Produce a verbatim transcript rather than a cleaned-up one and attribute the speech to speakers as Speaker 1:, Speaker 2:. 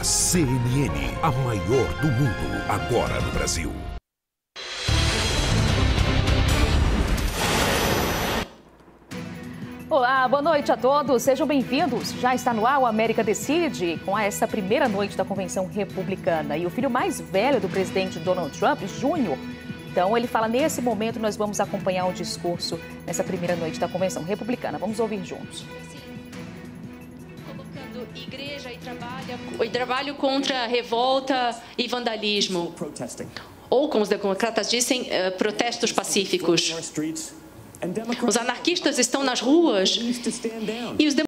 Speaker 1: A C N N, a maior do mundo, agora no Brasil.
Speaker 2: Olá, boa noite a todos, sejam bem-vindos. Já está no ar o América Decide, com essa primeira noite da Convenção Republicana. E o filho mais velho do presidente Donald Trump, Júnior, então ele fala, nesse momento nós vamos acompanhar o discurso nessa primeira noite da Convenção Republicana. Vamos ouvir juntos.
Speaker 3: Colocando igreja e trabalho, e trabalho contra revolta e vandalismo. Ou, como os democratas dizem, uh, protestos pacíficos. Os anarquistas estão nas ruas e os